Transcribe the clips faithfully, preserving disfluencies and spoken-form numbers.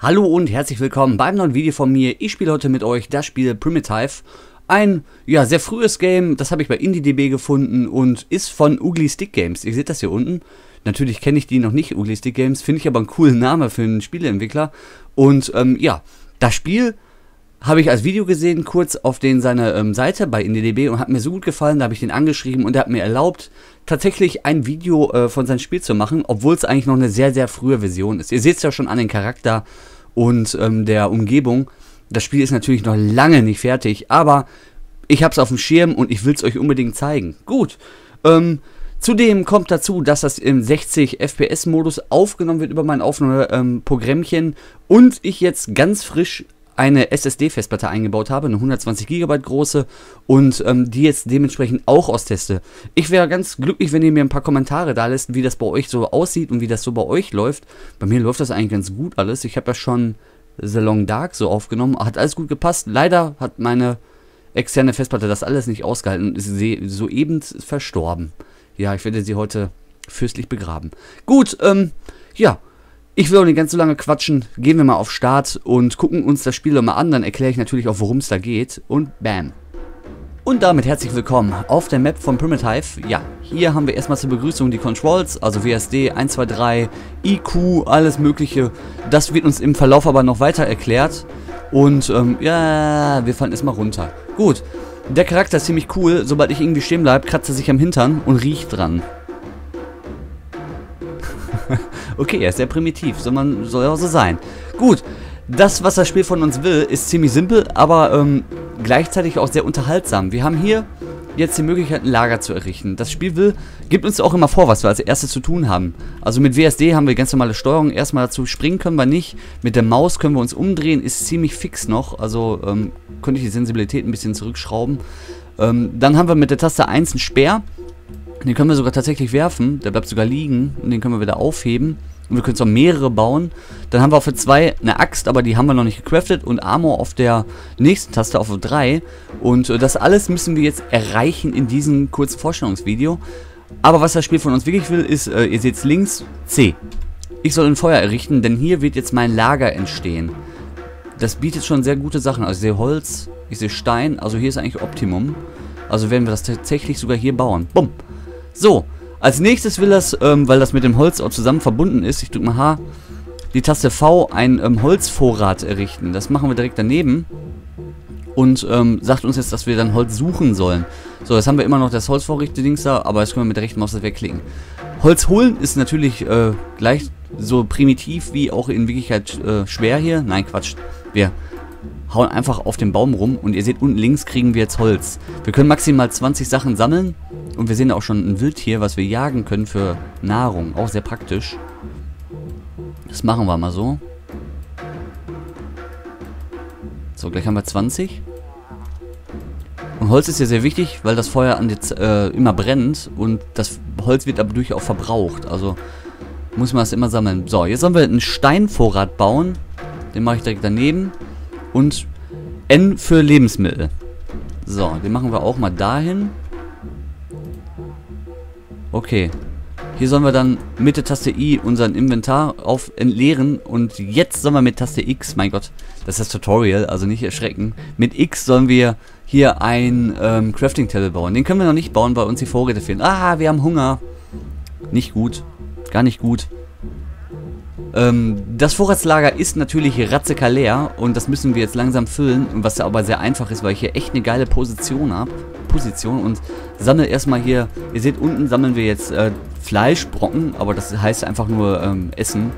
Hallo und herzlich willkommen beim neuen Video von mir. Ich spiele heute mit euch das Spiel Primitive. Ein, ja, sehr frühes Game, das habe ich bei IndieDB gefunden und ist von Ugly Stick Games. Ihr seht das hier unten. Natürlich kenne ich die noch nicht, Ugly Stick Games, finde ich aber einen coolen Namen für einen Spieleentwickler. Und ähm, ja, das Spiel habe ich als Video gesehen, kurz auf den seiner ähm, Seite bei IndieDB und hat mir so gut gefallen, da habe ich den angeschrieben und er hat mir erlaubt, tatsächlich ein Video äh, von seinem Spiel zu machen, obwohl es eigentlich noch eine sehr, sehr frühe Version ist. Ihr seht es ja schon an den Charakter und ähm, der Umgebung. Das Spiel ist natürlich noch lange nicht fertig, aber ich habe es auf dem Schirm und ich will es euch unbedingt zeigen. Gut, ähm, zudem kommt dazu, dass das im sechzig F P S Modus aufgenommen wird über mein Aufnahmeprogrammchen ähm, und ich jetzt ganz frisch eine S S D-Festplatte eingebaut habe, eine hundertzwanzig Gigabyte große und ähm, die jetzt dementsprechend auch austeste. Ich wäre ganz glücklich, wenn ihr mir ein paar Kommentare da lässt, wie das bei euch so aussieht und wie das so bei euch läuft. Bei mir läuft das eigentlich ganz gut alles. Ich habe ja schon The Long Dark so aufgenommen, hat alles gut gepasst. Leider hat meine externe Festplatte das alles nicht ausgehalten und ist soeben verstorben. Ja, ich werde sie heute fürstlich begraben. Gut, ähm, ja. Ich will auch nicht ganz so lange quatschen, gehen wir mal auf Start und gucken uns das Spiel mal an, dann erkläre ich natürlich auch, worum es da geht und bam. Und damit herzlich willkommen auf der Map von Primitive. Ja, hier haben wir erstmal zur Begrüßung die Controls, also W S D, eins, zwei, drei, I Q, alles mögliche. Das wird uns im Verlauf aber noch weiter erklärt und ähm, ja, wir fallen erstmal runter. Gut, der Charakter ist ziemlich cool, sobald ich irgendwie stehen bleibe, kratzt er sich am Hintern und riecht dran. Okay, er ist sehr primitiv, soll man soll auch so sein. Gut, das, was das Spiel von uns will, ist ziemlich simpel, aber ähm, gleichzeitig auch sehr unterhaltsam. Wir haben hier jetzt die Möglichkeit, ein Lager zu errichten. Das Spiel will, gibt uns auch immer vor, was wir als erstes zu tun haben. Also mit W S D haben wir ganz normale Steuerung. Erstmal dazu springen können wir nicht. Mit der Maus können wir uns umdrehen, ist ziemlich fix noch. Also ähm, könnte ich die Sensibilität ein bisschen zurückschrauben. Ähm, dann haben wir mit der Taste eins einen Speer. Den können wir sogar tatsächlich werfen, der bleibt sogar liegen und den können wir wieder aufheben. Und wir können zwar mehrere bauen. Dann haben wir auch für zwei eine Axt, aber die haben wir noch nicht gecraftet und Armor auf der nächsten Taste auf drei. Und äh, das alles müssen wir jetzt erreichen in diesem kurzen Vorstellungsvideo. Aber was das Spiel von uns wirklich will, ist, äh, ihr seht es links, C. Ich soll ein Feuer errichten, denn hier wird jetzt mein Lager entstehen. Das bietet schon sehr gute Sachen. Also ich sehe Holz, ich sehe Stein, also hier ist eigentlich Optimum. Also werden wir das tatsächlich sogar hier bauen. Bumm. So, als nächstes will das, ähm, weil das mit dem Holz auch zusammen verbunden ist, ich drücke mal H, die Taste V, einen ähm, Holzvorrat errichten. Das machen wir direkt daneben und ähm, sagt uns jetzt, dass wir dann Holz suchen sollen. So, jetzt haben wir immer noch das Holzvorrichte-Dings da, aber das können wir mit der rechten Maus wegklicken. Holz holen ist natürlich äh, gleich so primitiv wie auch in Wirklichkeit äh, schwer hier. Nein, Quatsch. Wir hauen einfach auf den Baum rum und ihr seht, unten links kriegen wir jetzt Holz. Wir können maximal zwanzig Sachen sammeln und wir sehen auch schon ein Wildtier, was wir jagen können für Nahrung. Auch sehr praktisch. Das machen wir mal so. So, gleich haben wir zwanzig. Und Holz ist ja sehr wichtig, weil das Feuer an jetzt, äh, immer brennt und das Holz wird aber durch auch verbraucht. Also muss man das immer sammeln. So, jetzt sollen wir einen Steinvorrat bauen. Den mache ich direkt daneben. Und N für Lebensmittel. So, den machen wir auch mal dahin. Okay. Hier sollen wir dann mit der Taste I unseren Inventar auf entleeren. Und jetzt sollen wir mit Taste X, mein Gott, das ist das Tutorial, also nicht erschrecken. Mit X sollen wir hier ein ähm, Crafting Table bauen. Den können wir noch nicht bauen, weil uns die Vorräte fehlen. Ah, wir haben Hunger. Nicht gut. Gar nicht gut. Das Vorratslager ist natürlich ratzekal leer und das müssen wir jetzt langsam füllen, was aber sehr einfach ist, weil ich hier echt eine geile Position habe. Position und sammle erstmal hier, ihr seht, unten sammeln wir jetzt äh, Fleischbrocken, aber das heißt einfach nur ähm, Essen.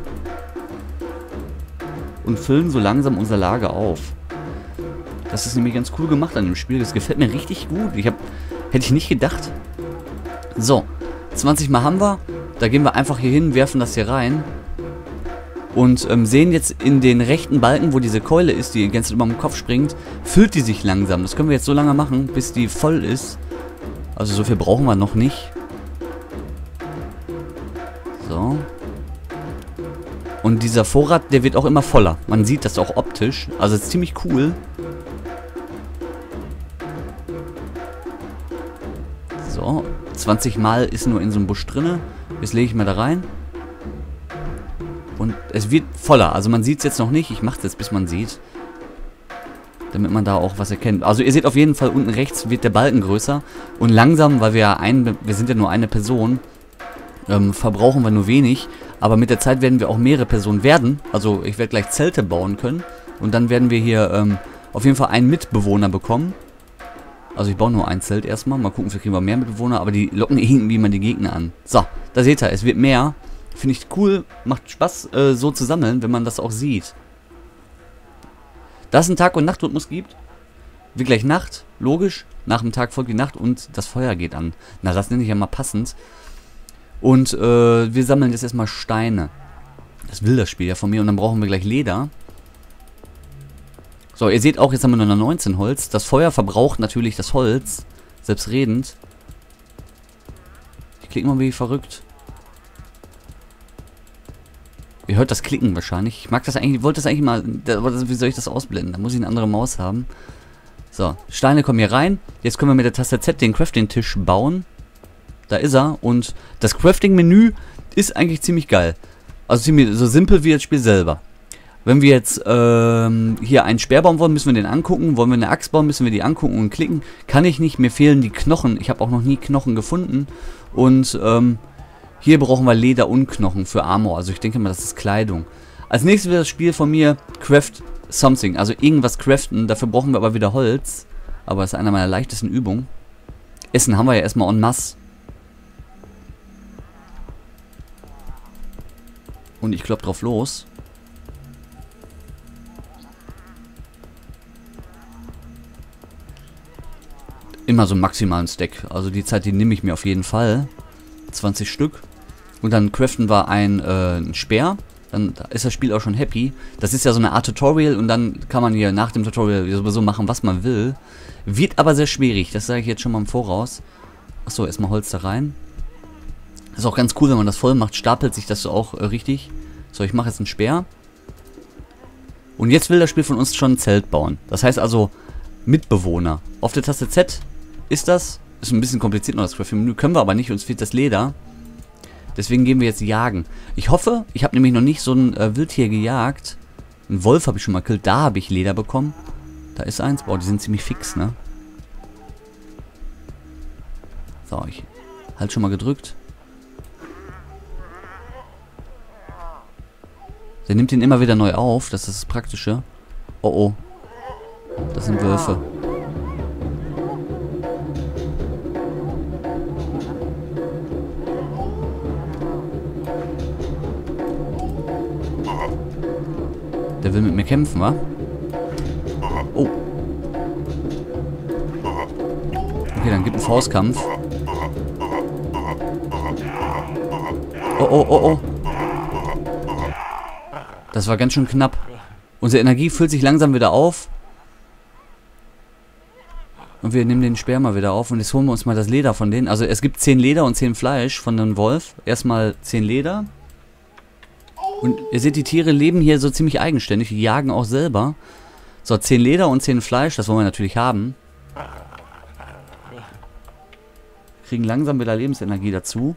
Und füllen so langsam unser Lager auf. Das ist nämlich ganz cool gemacht an dem Spiel, das gefällt mir richtig gut. Ich hab, hätte ich nicht gedacht. So, zwanzig Mal haben wir, da gehen wir einfach hier hin, werfen das hier rein. Und ähm, sehen jetzt in den rechten Balken, wo diese Keule ist, die die ganze Zeit über dem Kopf springt, füllt die sich langsam. Das können wir jetzt so lange machen, bis die voll ist. Also so viel brauchen wir noch nicht. So. Und dieser Vorrat, der wird auch immer voller. Man sieht das auch optisch. Also ist ziemlich cool. So. zwanzig Mal ist nur in so einem Busch drinne. Jetzt lege ich mal da rein. Und es wird voller. Also man sieht es jetzt noch nicht. Ich mache es jetzt, bis man sieht. Damit man da auch was erkennt. Also ihr seht auf jeden Fall, unten rechts wird der Balken größer. Und langsam, weil wir ja ein, wir sind ja nur eine Person, ähm, verbrauchen wir nur wenig. Aber mit der Zeit werden wir auch mehrere Personen werden. Also ich werde gleich Zelte bauen können. Und dann werden wir hier ähm, auf jeden Fall einen Mitbewohner bekommen. Also ich baue nur ein Zelt erstmal. Mal gucken, vielleicht kriegen wir mehr Mitbewohner. Aber die locken irgendwie mal die Gegner an. So, da seht ihr, es wird mehr. Finde ich cool. Macht Spaß, äh, so zu sammeln, wenn man das auch sieht. Dass es einen Tag- und Nachtrhythmus gibt. Wird gleich Nacht. Logisch. Nach dem Tag folgt die Nacht und das Feuer geht an. Na, das nenne ich ja mal passend. Und äh, wir sammeln jetzt erstmal Steine. Das will das Spiel ja von mir. Und dann brauchen wir gleich Leder. So, ihr seht auch, jetzt haben wir nur noch neunzehn Holz. Das Feuer verbraucht natürlich das Holz. Selbstredend. Ich klicke mal wie verrückt. Ihr hört das Klicken wahrscheinlich. Ich mag das eigentlich, ich wollte das eigentlich mal, wie soll ich das ausblenden? Da muss ich eine andere Maus haben. So, Steine kommen hier rein. Jetzt können wir mit der Taste Z den Crafting-Tisch bauen. Da ist er. Und das Crafting-Menü ist eigentlich ziemlich geil. Also ziemlich so simpel wie das Spiel selber. Wenn wir jetzt ähm, hier einen Speer bauen wollen, müssen wir den angucken. Wollen wir eine Axt bauen, müssen wir die angucken und klicken. Kann ich nicht, mir fehlen die Knochen. Ich habe auch noch nie Knochen gefunden. Und ähm, hier brauchen wir Leder und Knochen für Armor. Also ich denke mal, das ist Kleidung. Als nächstes wird das Spiel von mir Craft Something. Also irgendwas craften. Dafür brauchen wir aber wieder Holz. Aber das ist einer meiner leichtesten Übungen. Essen haben wir ja erstmal en masse. Und ich klopp drauf los. Immer so einen maximalen Stack. Also die Zeit, die nehme ich mir auf jeden Fall. zwanzig Stück. Und dann craften wir ein, äh, ein Speer. Dann ist das Spiel auch schon happy. Das ist ja so eine Art Tutorial. Und dann kann man hier nach dem Tutorial sowieso machen, was man will. Wird aber sehr schwierig. Das sage ich jetzt schon mal im Voraus. Achso, erstmal Holz da rein. Ist auch ganz cool, wenn man das voll macht. Stapelt sich das so auch äh, richtig. So, ich mache jetzt einen Speer. Und jetzt will das Spiel von uns schon ein Zelt bauen. Das heißt also Mitbewohner. Auf der Taste Z ist das. Ist ein bisschen kompliziert noch das Crafting-Menü. Können wir aber nicht, uns fehlt das Leder. Deswegen gehen wir jetzt jagen. Ich hoffe, ich habe nämlich noch nicht so ein äh, Wildtier gejagt. Einen Wolf habe ich schon mal gekillt. Da habe ich Leder bekommen. Da ist eins. Boah, die sind ziemlich fix, ne? So, ich halt schon mal gedrückt. Der nimmt ihn immer wieder neu auf. Das ist das Praktische. Oh, oh. Das sind Wölfe. Der will mit mir kämpfen, wa? Oh. Okay, dann gibt einen Faustkampf. Oh, oh, oh, oh. Das war ganz schön knapp. Unsere Energie füllt sich langsam wieder auf. Und wir nehmen den Speer mal wieder auf. Und jetzt holen wir uns mal das Leder von denen. Also es gibt zehn Leder und zehn Fleisch von einem Wolf. Erstmal zehn Leder. Und ihr seht, die Tiere leben hier so ziemlich eigenständig. Die jagen auch selber. So, zehn Leder und zehn Fleisch. Das wollen wir natürlich haben. Kriegen langsam wieder Lebensenergie dazu.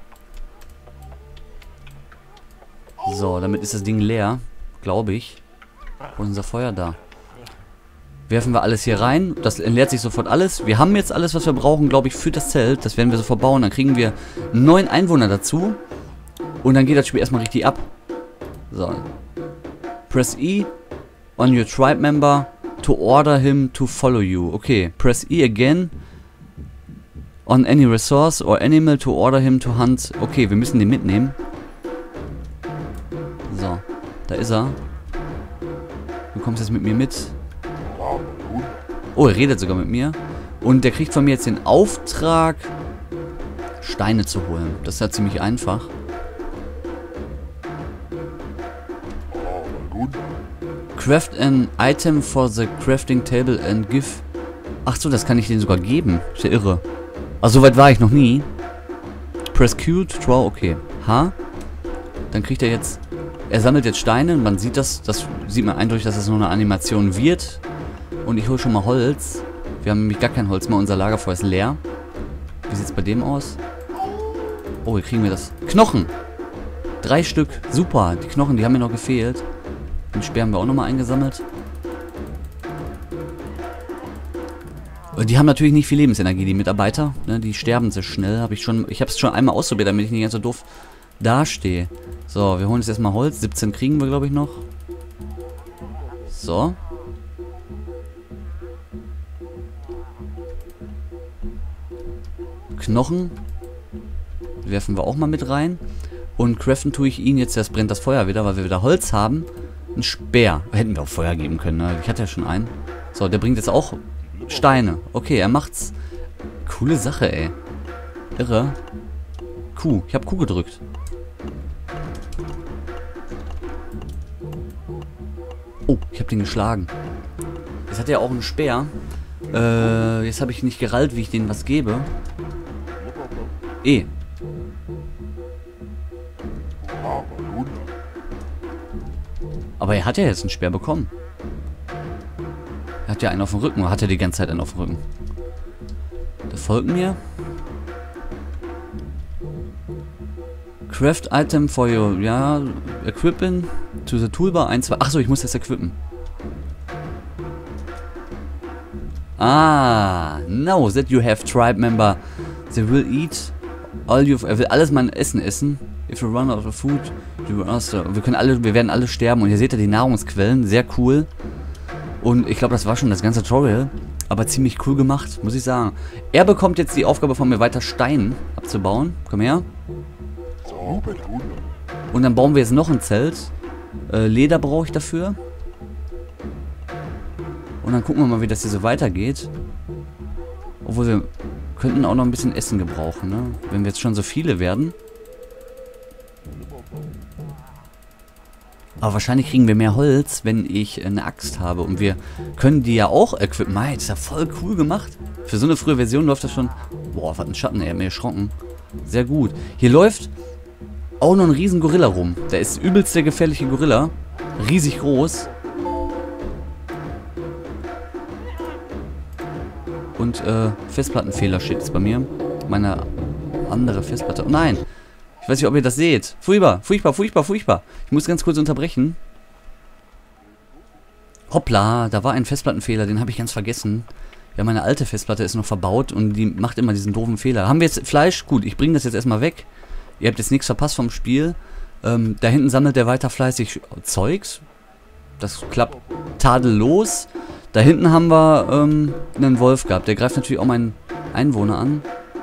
So, damit ist das Ding leer. Glaube ich. Wo ist unser Feuer da? Werfen wir alles hier rein. Das entleert sich sofort alles. Wir haben jetzt alles, was wir brauchen, glaube ich, für das Zelt. Das werden wir sofort bauen. Dann kriegen wir neun Einwohner dazu. Und dann geht das Spiel erstmal richtig ab. So. Press E on your tribe member to order him to follow you. Okay. Press E again on any resource or animal to order him to hunt. Okay, wir müssen den mitnehmen. So. Da ist er. Du kommst jetzt mit mir mit. Oh, er redet sogar mit mir. Und der kriegt von mir jetzt den Auftrag, Steine zu holen. Das ist ja ziemlich einfach. Craft an item for the crafting table and give... Ach so, das kann ich denen sogar geben. Ist ja irre. Also, soweit war ich noch nie. Press Q to draw, okay. H. Dann kriegt er jetzt... Er sammelt jetzt Steine. Man sieht das. Das sieht man eindeutig, dass das nur eine Animation wird. Und ich hole schon mal Holz. Wir haben nämlich gar kein Holz mehr. Unser Lagerfeuer ist leer. Wie sieht es bei dem aus? Oh, hier kriegen wir das. Knochen! drei Stück. Super. Die Knochen, die haben mir noch gefehlt. Den Speer haben wir auch nochmal eingesammelt. Die haben natürlich nicht viel Lebensenergie, die Mitarbeiter. Ne, die sterben sehr schnell. Hab ich schon, ich habe es schon einmal ausprobiert, damit ich nicht ganz so doof dastehe. So, wir holen jetzt erstmal Holz. siebzehn kriegen wir, glaube ich, noch. So. Knochen. Werfen wir auch mal mit rein. Und craften tue ich ihn jetzt, das brennt das Feuer wieder, weil wir wieder Holz haben. Ein Speer. Hätten wir auch Feuer geben können, ne? Ich hatte ja schon einen. So, der bringt jetzt auch Steine. Okay, er macht's. Coole Sache, ey. Irre. Q. Ich habe Q gedrückt. Oh, ich habe den geschlagen. Jetzt hat er auch einen Speer. Äh, jetzt habe ich nicht gerallt, wie ich denen was gebe. E. Aber er hat ja jetzt einen Speer bekommen. Er hat ja einen auf dem Rücken. Oder hat er die ganze Zeit einen auf dem Rücken? Der folgt mir. Craft Item for your... Ja, equipping to the toolbar. eins, zwei... Achso, ich muss das equippen. Ah, now that you have tribe member, they will eat all your... Er will alles mein Essen essen. If you run out of food, you will also... Wir können alle... Wir werden alle sterben. Und hier seht ihr die Nahrungsquellen. Sehr cool. Und ich glaube, das war schon das ganze Tutorial. Aber ziemlich cool gemacht, muss ich sagen. Er bekommt jetzt die Aufgabe von mir, weiter Stein abzubauen. Komm her. Und dann bauen wir jetzt noch ein Zelt. Äh, Leder brauche ich dafür. Und dann gucken wir mal, wie das hier so weitergeht. Obwohl wir könnten auch noch ein bisschen Essen gebrauchen, ne? Wenn wir jetzt schon so viele werden. Aber wahrscheinlich kriegen wir mehr Holz, wenn ich eine Axt habe. Und wir können die ja auch equippen. Mei, das ist ja voll cool gemacht. Für so eine frühe Version läuft das schon... Boah, was ein Schatten, er hat mir erschrocken. Sehr gut. Hier läuft auch noch ein riesen Gorilla rum. Der ist übelst der gefährliche Gorilla. Riesig groß. Und äh, Festplattenfehler steht jetzt bei mir. Meine andere Festplatte. Oh nein! Ich weiß nicht, ob ihr das seht. Furchtbar, furchtbar, furchtbar, furchtbar. Ich muss ganz kurz unterbrechen. Hoppla, da war ein Festplattenfehler, den habe ich ganz vergessen. Ja, meine alte Festplatte ist noch verbaut und die macht immer diesen doofen Fehler. Haben wir jetzt Fleisch? Gut, ich bringe das jetzt erstmal weg. Ihr habt jetzt nichts verpasst vom Spiel. Ähm, da hinten sammelt der weiter fleißig Zeugs. Das klappt tadellos. Da hinten haben wir ähm, einen Wolf gehabt. Der greift natürlich auch meinen Einwohner an.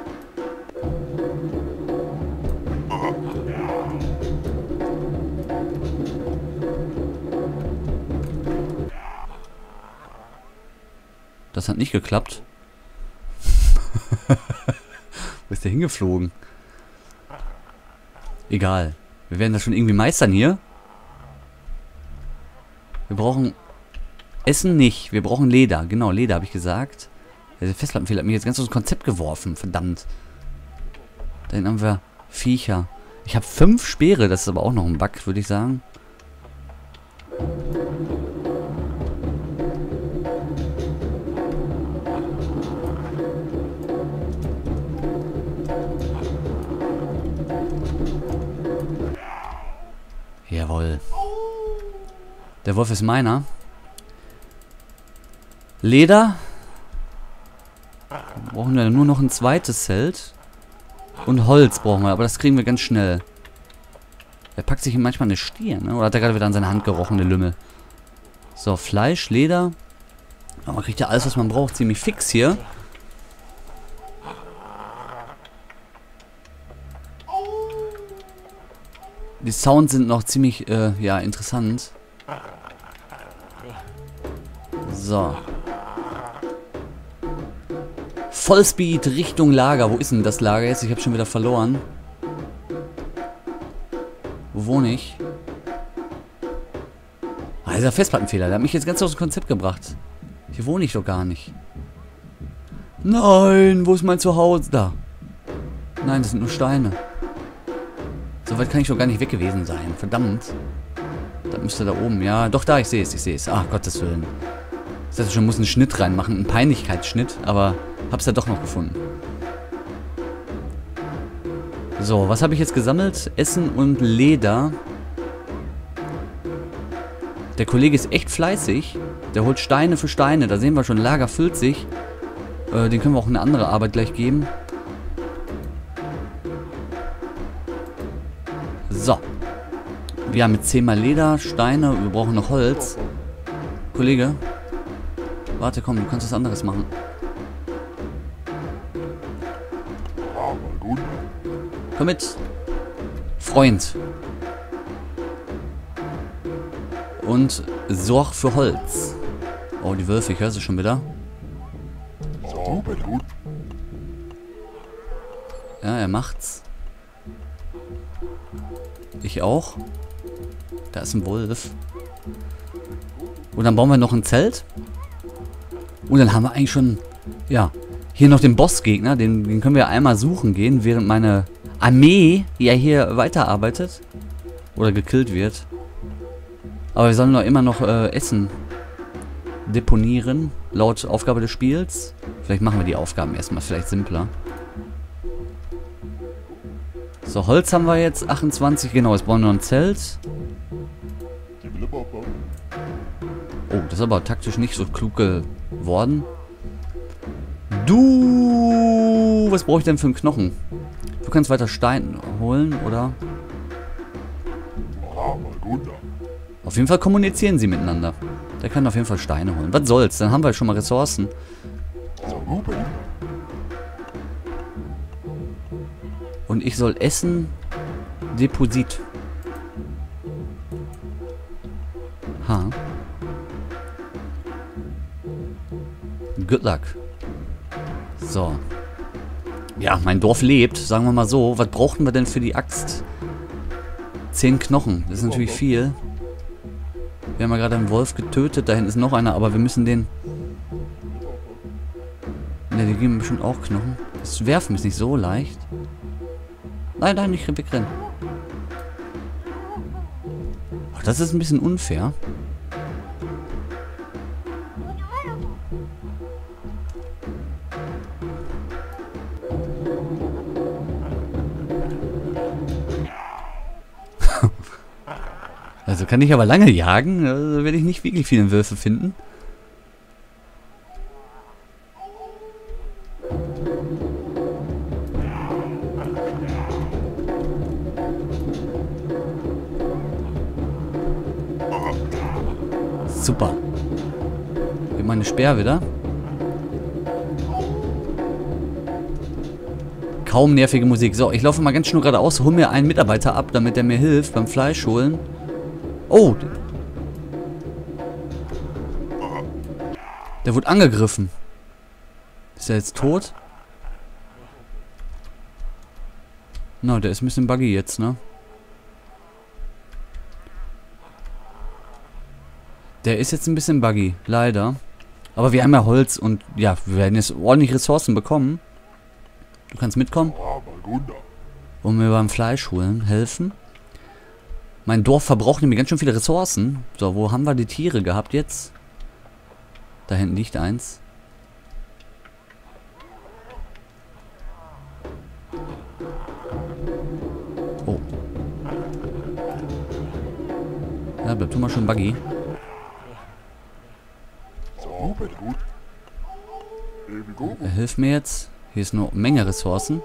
Das hat nicht geklappt. Wo ist der hingeflogen? Egal. Wir werden das schon irgendwie meistern hier. Wir brauchen Essen nicht. Wir brauchen Leder. Genau, Leder habe ich gesagt. Der Festplattenfehler hat mich jetzt ganz aus dem Konzept geworfen. Verdammt. Da hinten haben wir Viecher. Ich habe fünf Speere. Das ist aber auch noch ein Bug, würde ich sagen. Jawohl. Der Wolf ist meiner. Leder. Brauchen wir nur noch ein zweites Zelt. Und Holz brauchen wir, aber das kriegen wir ganz schnell. Er packt sich manchmal eine Stier, ne? Oder hat er gerade wieder an seine Hand gerochen, der Lümmel. So, Fleisch, Leder. Aber man kriegt ja alles, was man braucht, ziemlich fix hier. Die Sounds sind noch ziemlich, äh, ja, interessant. So. Vollspeed Richtung Lager. Wo ist denn das Lager jetzt? Ich habe schon wieder verloren. Wo wohne ich? Ah, dieser Festplattenfehler. Der hat mich jetzt ganz aus dem Konzept gebracht. Hier wohne ich doch gar nicht. Nein, wo ist mein Zuhause? Da. Nein, das sind nur Steine. So weit kann ich doch gar nicht weg gewesen sein. Verdammt. Das müsste da oben. Ja, doch da, ich sehe es, ich sehe es. Ach, Gottes Willen. Das heißt, ich muss einen Schnitt reinmachen. Einen Peinlichkeitsschnitt. Aber hab's ja doch noch gefunden. So, was habe ich jetzt gesammelt? Essen und Leder. Der Kollege ist echt fleißig. Der holt Steine für Steine. Da sehen wir schon, Lager füllt sich. Äh, den können wir auch eine andere Arbeit gleich geben. So. Wir haben jetzt zehnmal Leder, Steine. Wir brauchen noch Holz. Kollege. Warte, komm, du kannst was anderes machen. Komm mit. Freund. Und sorg für Holz. Oh, die Wölfe, ich höre sie schon wieder. Ja, er macht's. Ich auch. Da ist ein Wolf. Und dann bauen wir noch ein Zelt. Und dann haben wir eigentlich schon, ja, hier noch den Bossgegner. Den, den können wir einmal suchen gehen, während meine Armee ja hier weiterarbeitet. Oder gekillt wird. Aber wir sollen doch immer noch äh, Essen deponieren, laut Aufgabe des Spiels. Vielleicht machen wir die Aufgaben erstmal vielleicht simpler. So, Holz haben wir jetzt, achtundzwanzig, genau, jetzt brauchen wir noch ein Zelt. Oh, das ist aber taktisch nicht so klug geworden. Du, was brauche ich denn für einen Knochen? Du kannst weiter Stein holen, oder? Auf jeden Fall kommunizieren sie miteinander. Der kann auf jeden Fall Steine holen. Was soll's, dann haben wir schon mal Ressourcen. Und ich soll Essen Deposit. Ha. Good luck. So. Ja, mein Dorf lebt, sagen wir mal so. Was brauchten wir denn für die Axt? Zehn Knochen, das ist natürlich viel. Wir haben ja gerade einen Wolf getötet, da hinten ist noch einer, aber wir müssen den... Ne, die geben bestimmt auch Knochen. Das Werfen ist nicht so leicht. Nein, nein, nicht wegrennen. Ach, das ist ein bisschen unfair. Also kann ich aber lange jagen, da werde ich nicht wirklich viele Würfe finden. Super. Gib meine Speer wieder. Kaum nervige Musik. So, ich laufe mal ganz schnell geradeaus, hol mir einen Mitarbeiter ab, damit der mir hilft beim Fleisch holen. Oh! Der wurde angegriffen. Ist er jetzt tot? Na, no, der ist ein bisschen buggy jetzt, ne? Der ist jetzt ein bisschen buggy, leider. Aber wir haben ja Holz und ja, wir werden jetzt ordentlich Ressourcen bekommen. Du kannst mitkommen. Und mir beim Fleisch holen helfen. Mein Dorf verbraucht nämlich ganz schön viele Ressourcen. So, wo haben wir die Tiere gehabt jetzt? Da hinten liegt eins. Oh. Ja, bleib du mal schön buggy. Er hilft mir jetzt. Hier ist nur Menge Ressourcen.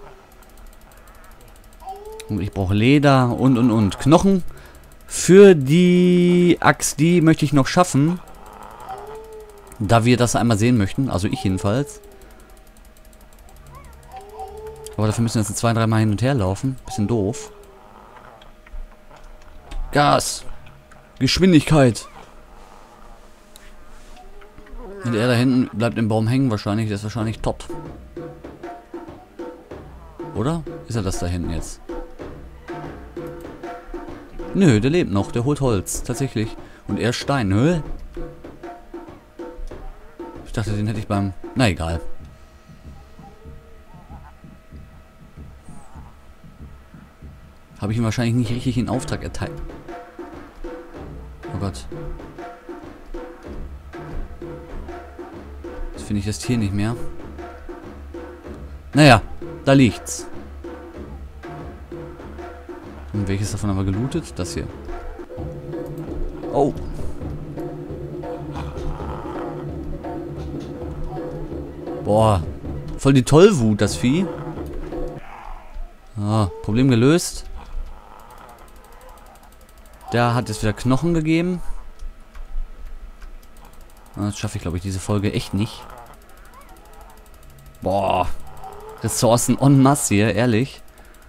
Und ich brauche Leder und und und. Knochen für die Axt, die möchte ich noch schaffen. Da wir das einmal sehen möchten. Also ich jedenfalls. Aber dafür müssen wir jetzt zwei, drei Mal hin und her laufen. Bisschen doof. Gas. Geschwindigkeit. Und er da hinten bleibt im Baum hängen wahrscheinlich. Der ist wahrscheinlich tot. Oder? Ist er das da hinten jetzt? Nö, der lebt noch. Der holt Holz. Tatsächlich. Und er Stein. Nö. Ich dachte, den hätte ich beim... Na egal. Habe ich ihm wahrscheinlich nicht richtig in Auftrag erteilt. Oh Gott. Jetzt finde ich das Tier nicht mehr. Naja, da liegt's. Und welches davon haben wir gelootet? Das hier. Oh. Boah. Voll die Tollwut, das Vieh. Ah, Problem gelöst. Da hat es wieder Knochen gegeben. Das schaffe ich, glaube ich, diese Folge echt nicht. Boah. Ressourcen en masse hier, ehrlich.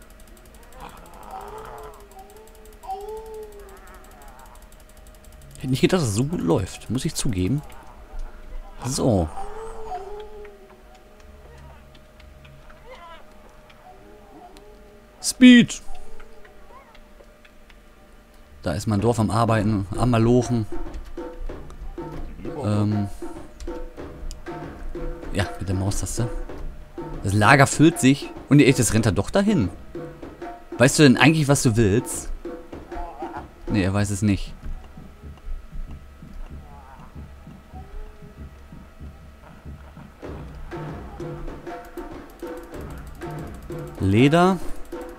Hätte nicht gedacht, dass es so gut läuft. Muss ich zugeben. So. Speed. Da ist mein Dorf am Arbeiten, am Malochen. Ähm. Ja, mit der Maustaste. Das Lager füllt sich. Und echt, das rennt er doch dahin. Weißt du denn eigentlich, was du willst? Nee, er weiß es nicht. Leder.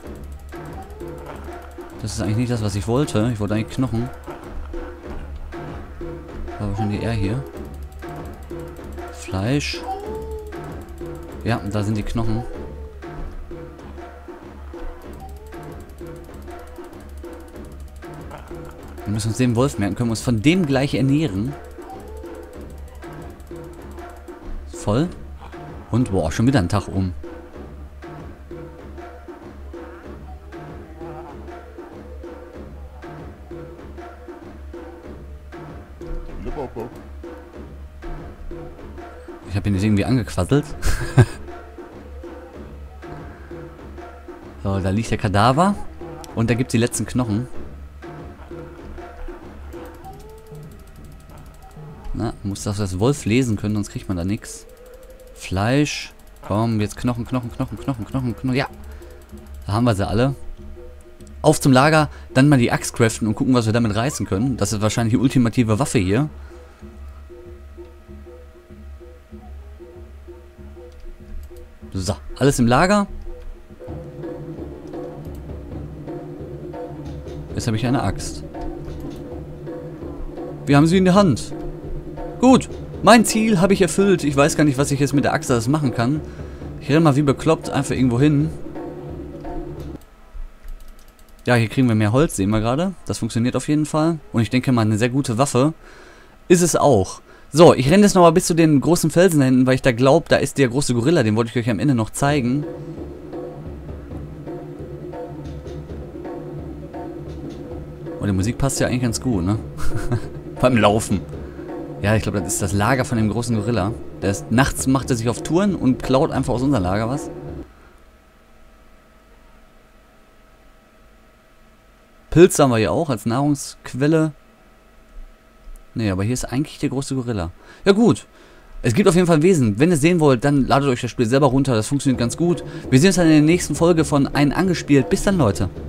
Das ist eigentlich nicht das, was ich wollte. Ich wollte eigentlich Knochen. War aber schon die R hier. Fleisch. Ja, da sind die Knochen. Wir müssen uns den Wolf merken. Können wir uns von dem gleich ernähren. Voll. Und boah, schon wieder ein Tag um. Ich habe ihn jetzt irgendwie angequasselt. So, da liegt der Kadaver. Und da gibt es die letzten Knochen. Na, muss das als Wolf lesen können, sonst kriegt man da nichts. Fleisch. Komm, jetzt Knochen, Knochen, Knochen, Knochen, Knochen, Knochen. Ja. Da haben wir sie alle. Auf zum Lager, dann mal die Axt craften und gucken, was wir damit reißen können. Das ist wahrscheinlich die ultimative Waffe hier. So, alles im Lager. Jetzt habe ich eine Axt. Wir haben sie in der Hand. Gut, mein Ziel habe ich erfüllt. Ich weiß gar nicht, was ich jetzt mit der Axt alles machen kann. Ich renne mal wie bekloppt einfach irgendwo hin. Ja, hier kriegen wir mehr Holz, sehen wir gerade. Das funktioniert auf jeden Fall. Und ich denke mal, eine sehr gute Waffe ist es auch. So, ich renne jetzt nochmal bis zu den großen Felsen da hinten, weil ich da glaube, da ist der große Gorilla. Den wollte ich euch am Ende noch zeigen. Oh, die Musik passt ja eigentlich ganz gut, ne? Beim Laufen. Ja, ich glaube, das ist das Lager von dem großen Gorilla. Der ist, nachts macht er sich auf Touren und klaut einfach aus unserem Lager was. Pilze haben wir hier auch als Nahrungsquelle. Nee, aber hier ist eigentlich der große Gorilla. Ja gut. Es gibt auf jeden Fall Wesen. Wenn ihr es sehen wollt, dann ladet euch das Spiel selber runter. Das funktioniert ganz gut. Wir sehen uns dann in der nächsten Folge von Einen angespielt. Bis dann, Leute.